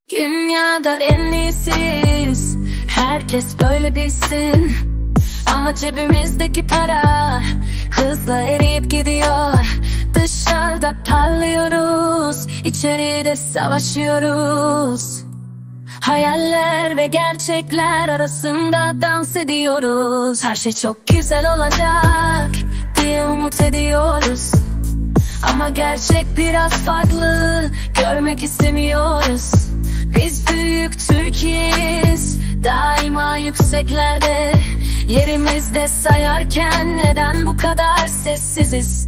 Dünyada en iyisiyiz, herkes böyle bilsin. Ama cebimizdeki para hızla eriyip gidiyor. Dışarıda parlıyoruz, içeride savaşıyoruz. Hayaller ve gerçekler arasında dans ediyoruz. Her şey çok güzel olacak diye umut ediyoruz. Ama gerçek biraz farklı, görmek istemiyoruz. Biz büyük Türkiye'yiz, daima yükseklerde. Yerimizde sayarken neden bu kadar sessiziz?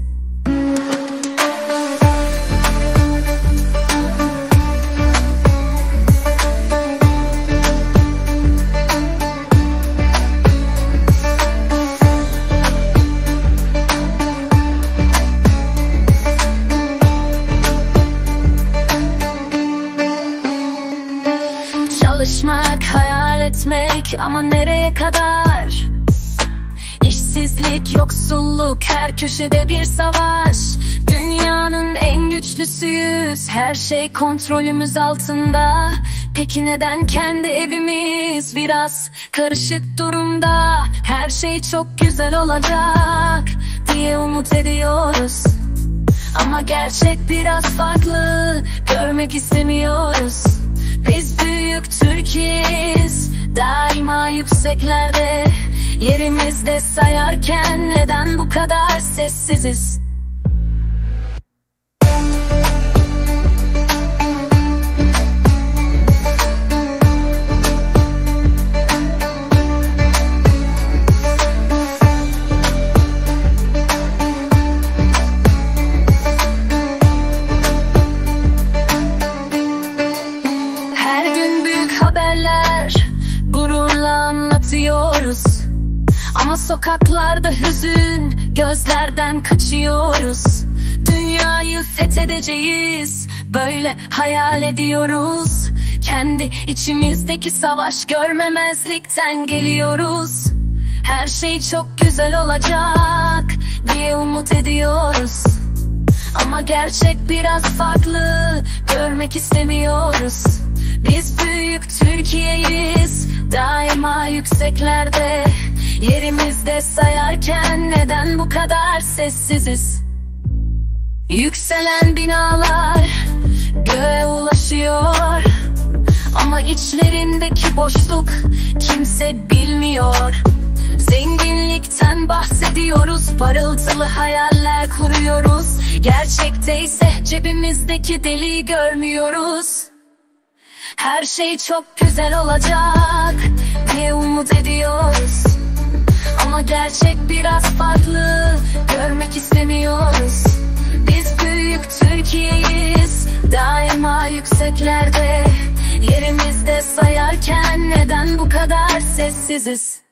Çalışmak, hayal etmek ama nereye kadar? İşsizlik, yoksulluk, her köşede bir savaş. Dünyanın en güçlüsüyüz, her şey kontrolümüz altında. Peki neden kendi evimiz biraz karışık durumda? Her şey çok güzel olacak diye umut ediyoruz. Ama gerçek biraz farklı, görmek istemiyoruz. Biz büyük Türkiye'yiz, daima yükseklerde. Yerimizde sayarken neden bu kadar sessiziz? Her gün büyük haberler, gururla anlatıyoruz. Ama sokaklarda hüzün, gözlerden kaçıyoruz. Dünyayı fethedeceğiz, böyle hayal ediyoruz. Kendi içimizdeki savaş görmemezlikten geliyoruz. Her şey çok güzel olacak diye umut ediyoruz. Ama gerçek biraz farklı, görmek istemiyoruz. Biz büyük Türkiye'yiz, daima yükseklerde. Yerimizde sayarken neden bu kadar sessiziz? Yükselen binalar göğe ulaşıyor. Ama içlerindeki boşluk kimse bilmiyor. Zenginlikten bahsediyoruz, parıltılı hayaller kuruyoruz. Gerçekte ise cebimizdeki deliği görmüyoruz. Her şey çok güzel olacak diye umut ediyoruz. Ama gerçek biraz farklı, görmek istemiyoruz. Biz büyük Türkiye'yiz, daima yükseklerde. Yerimizde sayarken neden bu kadar sessiziz?